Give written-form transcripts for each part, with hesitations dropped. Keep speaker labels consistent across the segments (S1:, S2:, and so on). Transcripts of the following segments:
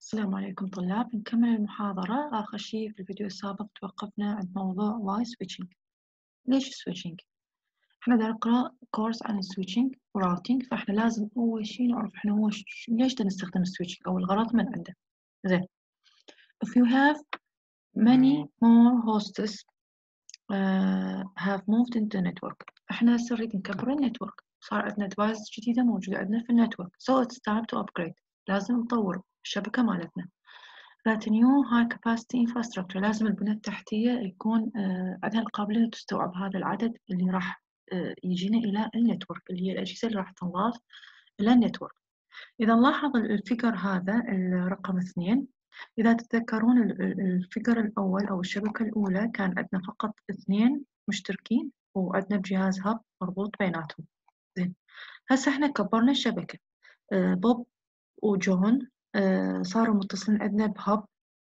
S1: السلام عليكم طلاب، نكمل المحاضرة. آخر شيء في الفيديو السابق توقفنا عند موضوع واي سويتشنج. ليش سويتشنج؟ احنا بدنا نقرأ كورس عن السويتشنج وراوتينج، فاحنا لازم أول شيء نعرف احنا هو ليش بدنا نستخدم السويتشنج أو الغرض من عنده. زين. If you have many more hosts have moved into network. احنا هسه نريد نكبر النتورك، صار عندنا ديفايس جديدة موجودة عندنا في النتورك. So it's time to upgrade. لازم نطور الشبكة مالتنا. that new high capacity infrastructure لازم البنية التحتية يكون عندها القابلية تستوعب هذا العدد اللي راح يجينا إلى النتورك، اللي هي الأجهزة اللي راح تنضاف إلى النتورك. إذا نلاحظ الفيجر هذا الرقم 2، إذا تتذكرون الفيجر الأول أو الشبكة الأولى كان عندنا فقط 2 مشتركين وعندنا بجهاز هاب مربوط بيناتهم. زين، هسه احنا كبرنا الشبكة. بوب وجون صاروا متصلين عندنا بهاب،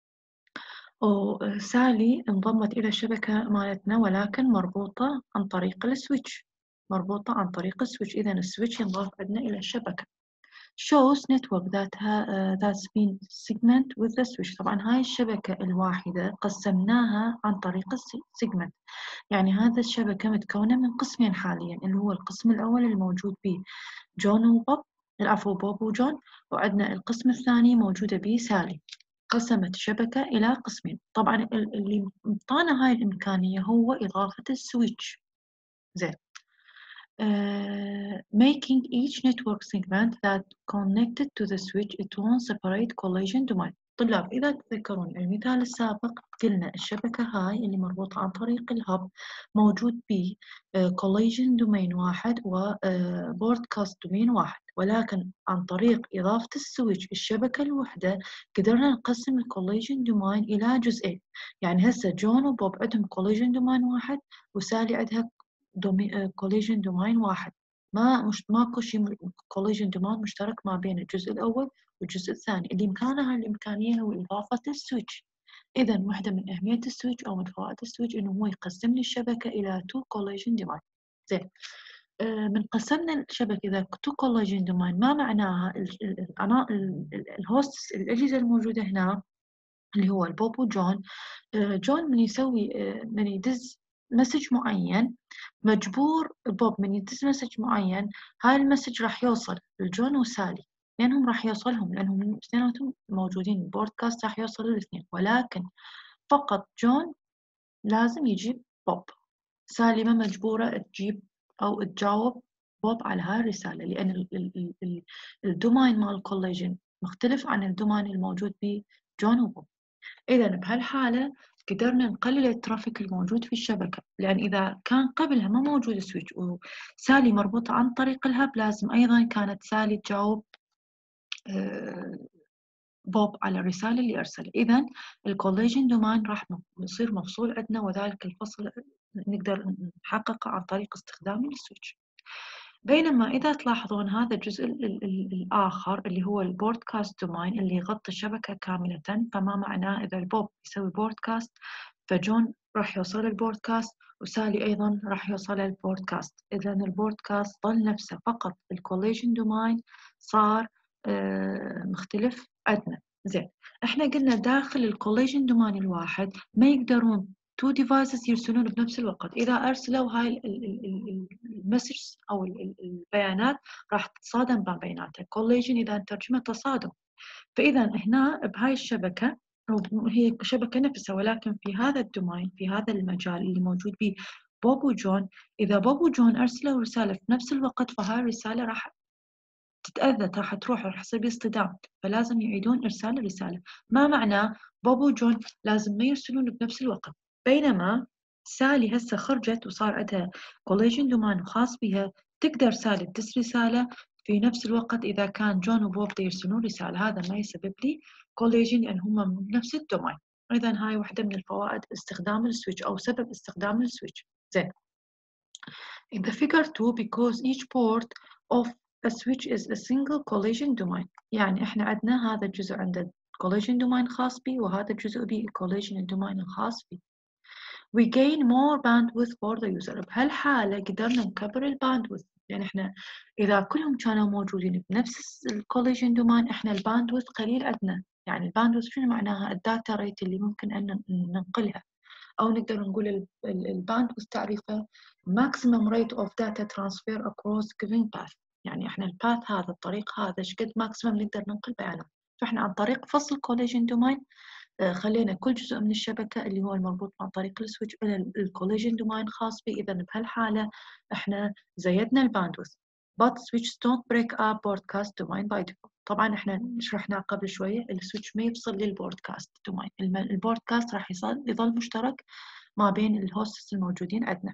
S1: وسالي انضمت إلى الشبكة مالتنا ولكن مربوطة عن طريق السويتش. إذا السويتش ينضاف عندنا إلى الشبكة. shows network that's been segment with the switch. طبعا هاي الشبكة الواحدة قسمناها عن طريق السيجمنت، يعني هذا الشبكة متكونة من قسمين حاليا، اللي هو القسم الأول الموجود به جون وبوب، بوب وجون، وعندنا القسم الثاني موجودة به سالي. قسمت الشبكة إلى قسمين. طبعا اللي انطانا هاي الإمكانية هو إضافة السويتش. زين. making each network segment that connected to the switch it one separate collision domain. طلاب، إذا تذكرون المثال السابق قلنا الشبكة هاي اللي مربوطة عن طريق الهب موجود به collision domain واحد و broadcast domain واحد، ولكن عن طريق إضافة السويتش الشبكة الوحدة قدرنا نقسم الكوليجن دومين إلى جزئين. يعني هسه جون وبوب عندهم collision domain واحد وسالي عندها collision domain واحد. ماكو شيء collision domain مشترك ما بين الجزء الأول والجزء الثاني. اللي إمكانها الإمكانية هو إضافة السويتش. إذا واحدة من أهمية السويتش أو من فوائد السويتش إنه هو يقسم لي الشبكة إلى 2 collision domain. زين. من قسمنا الشبكة إذا 2 collision domain ما معناها الهوست الأجهزة الموجودة هنا اللي هو البوب وجون. جون من يسوي من يدز مسج معين، مجبور بوب من يدز مسج معين هاي المسج راح يوصل لجون وسالي، لأنهم راح يوصلهم، لأنهم اثنيناتهم موجودين بودكاست راح يوصل للاثنين، ولكن فقط جون لازم يجيب بوب. سالي ما مجبورة تجيب أو تجاوب بوب على هاي الرسالة، لأن الدومين مال الكوليجن مختلف عن الدومين الموجود بجون وبوب. إذا بهالحالة قدرنا نقلل الترافيك الموجود في الشبكة، لأن إذا كان قبلها ما موجود سويتش وسالي مربوطة عن طريق الهب لازم أيضا كانت سالي تجاوب بوب على الرسالة اللي أرسلها. إذا الكوليجن دومين راح يصير مفصول عندنا، وذلك الفصل نقدر نحققه عن طريق استخدام السويتش. بينما إذا تلاحظون هذا الجزء الآخر اللي هو البودكاست دومين اللي يغطي الشبكة كاملة، فما معناه إذا البوب يسوي بودكاست فجون راح يوصل البودكاست وسالي أيضا راح يوصل البودكاست. إذا البودكاست ظل نفسه، فقط الكوليجن دومين صار مختلف عندنا. زين، احنا قلنا داخل الكوليجن دومين الواحد ما يقدرون تو ديفايسز يرسلون بنفس الوقت. إذا أرسلوا هاي المسج أو البيانات راح تتصادم ما بيناتها. كوليجن إذا نترجمه تصادم. فإذا هنا بهاي الشبكة هي شبكة نفسها، ولكن في هذا الدومين في هذا المجال اللي موجود به بوب وجون، إذا بوب وجون أرسلوا رسالة في نفس الوقت فهاي الرسالة راح تتأذى، راح تروح، راح يصير اصطدام، فلازم يعيدون إرسال الرسالة. ما معناه بوب وجون لازم ما يرسلون بنفس الوقت. بينما سالي هسه خرجت وصار عندها كوليجن دومين خاص بها، تقدر سالي تدس رسالة في نفس الوقت إذا كان جون وبوب يرسلون رسالة. هذا ما يسبب لي كوليجن لأن هم من نفس الدومين. إذا هاي واحدة من الفوائد استخدام السويتش أو سبب استخدام السويتش. زين. In the figure 2, because each port of a switch is a single collision domain. يعني احنا عندنا هذا الجزء عنده collision domain خاص به، وهذا الجزء به collision domain الخاص به. We gain more bandwidth for the user. بهالحالة قدرنا نكبر الباندويث، يعني احنا إذا كلهم كانوا موجودين بنفس الcollision domain احنا الباندويث قليل عندنا، يعني الباندوث شنو معناها؟ الداتا ريت اللي ممكن أن ننقلها، أو نقدر نقول الباندوث تعريفه maximum rate of data transfer across given path. يعني احنا الباث هذا، الطريق هذا، ايش قد ماكسيمم نقدر ننقل بيانات. فاحنا عن طريق فصل collision domain خلينا كل جزء من الشبكة اللي هو المربوط عن طريق السويتش إلى الكوليجن دومين خاص به. إذا بهالحالة إحنا زيدنا الباندوث. but switch don't break up broadcast domain by default. طبعا إحنا شرحنا قبل شوية السويتش ما يفصل للبودكاست دومين، البودكاست راح يظل مشترك ما بين الهوستس الموجودين عندنا.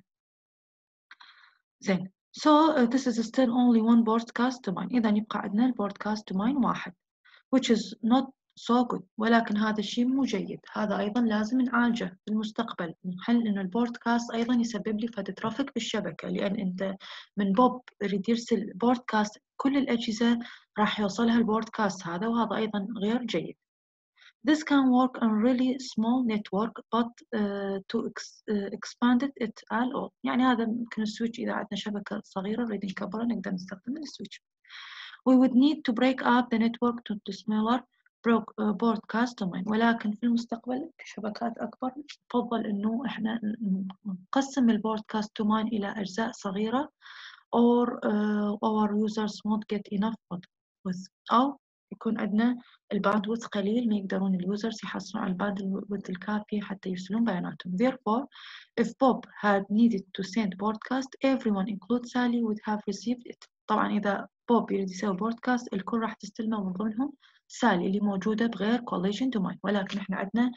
S1: زين. so this is still only one broadcast domain. إذا يبقى عندنا البودكاست دومين واحد which is not so good. ولكن هذا الشيء مو جيد، هذا أيضا لازم نعالجه في المستقبل. نحل إنه البودكاست أيضا يسبب لي فد ترافيك بالشبكة، لأن أنت من بوب يريد يرسل بودكاست كل الأجهزة راح يوصلها البودكاست هذا، وهذا أيضا غير جيد. This can work on really small network but to expand it at all. يعني هذا ممكن السويتش إذا عندنا شبكة صغيرة نريد نكبرها نقدر نستخدم السويتش. We would need to break up the network to smaller broadcast domain. ولكن في المستقبل في شبكات أكبر نفضل إنه إحنا نقسم البودكاست domain إلى أجزاء صغيرة or our users won't get enough bandwidth، أو يكون عندنا الباندويث قليل ما يقدرون اليوزرز يحصلون على الباندويث الكافي حتى يرسلون بياناتهم. Therefore, if Bob had needed to send broadcast, everyone including Sally would have received it. طبعا إذا بوب يريد يسوي بودكاست الكل راح تستلمه، من ضمنهم سالي اللي موجودة بغير collision domain. ولكن احنا عندنا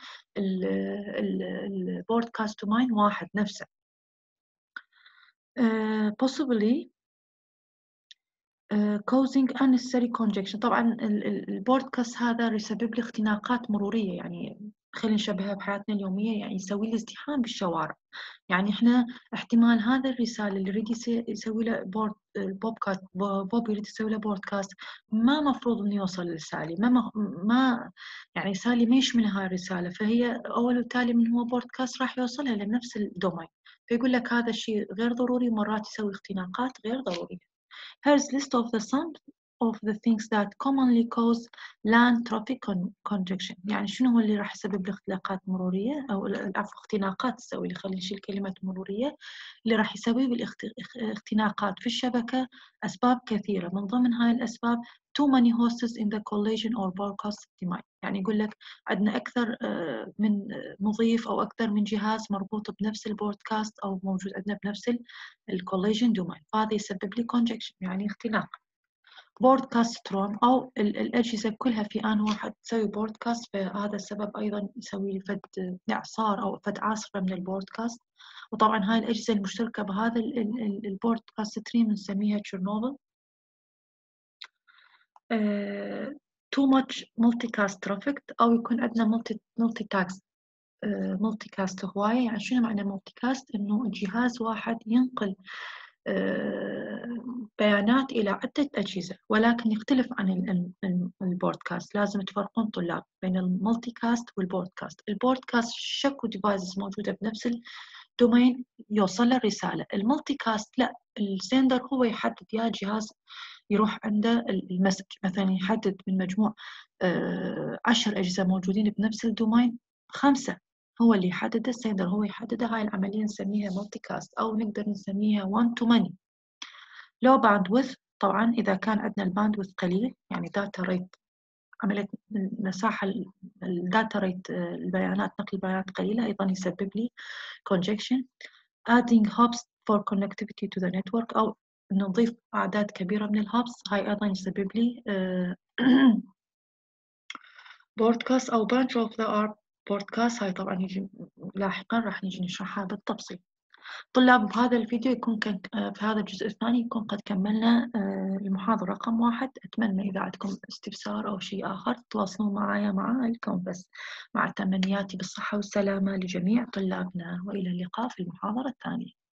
S1: البودكاست domain واحد نفسه. possibly causing unnecessary congestion. طبعا البودكاست هذا يسبب لي اختناقات مرورية، يعني خلينا نشبهها بحياتنا اليومية، يعني يسوي لي ازدحام بالشوارع. يعني احنا احتمال هذا الرسالة اللي يريد يسوي له البودكاست، بوب يريد يسوي له بودكاست، ما مفروض انه يوصل لسالي، ما يعني سالي ما يشمل هاي الرسالة، فهي اول وتالي من هو بودكاست راح يوصلها لنفس الدومين. فيقول لك هذا الشيء غير ضروري، مرات يسوي اختناقات غير ضرورية. Here's list of the things that commonly cause land traffic congestion. يعني شنو هو اللي راح يسبب لي اختلاقات مرورية أو اختناقات تسوي لي، خلينا نشيل كلمة مرورية، اللي راح يسبب لي اختناقات في الشبكة. أسباب كثيرة، من ضمن هاي الأسباب too many hosts in the collision or broadcast domain. يعني يقول لك عندنا أكثر من مضيف أو أكثر من جهاز مربوط بنفس البودكاست أو موجود عندنا بنفس الكوليجن دومين، فهذا يسبب لي congestion يعني اختناق. بودكاسترون أو الأجهزة كلها في آن واحد تسوي بودكاست، فهذا السبب أيضا يسوي لي فد إعصار أو فد عاصفة من البودكاست. وطبعا هاي الأجهزة المشتركة بهذا البودكاست ستريم نسميها تشيرنوبل. too much multicast traffic، أو يكون عندنا ملتي كاست هواية. يعني شنو معنى ملتي كاست؟ إنه الجهاز واحد ينقل بيانات إلى عدة أجهزة، ولكن يختلف عن البودكاست. لازم تفرقون طلاب بين الملتي كاست والبودكاست. البودكاست شكو ديفايسز موجودة بنفس الدومين يوصل له رسالة. الملتي كاست لا، السندر هو يحدد يا جهاز يروح عنده المسج، مثلا يحدد من مجموع 10 أجهزة موجودين بنفس الدومين 5 هو اللي يحدده، السندر هو يحدده. هاي العملية نسميها ملتي كاست، أو نقدر نسميها one to many. لو باندويث، طبعا إذا كان عندنا الباندويث قليل، يعني داتا ريت، عملية المساحة الداتا ريت البيانات، نقل البيانات قليلة، أيضا يسبب لي congestion. adding hubs for connectivity to the network، أو نضيف أعداد كبيرة من الهابس، هاي أيضا يسبب لي بودكاست أو bunch of the بودكاست. هاي طبعا يجي لاحقا راح نيجي نشرحها بالتفصيل. طلاب بهذا الفيديو يكون في هذا الجزء الثاني يكون قد كملنا المحاضرة رقم 1. أتمنى إذا عندكم استفسار أو شيء آخر تتواصلون معايا مع الكونفس. مع تمنياتي بالصحة والسلامة لجميع طلابنا، وإلى اللقاء في المحاضرة الثانية.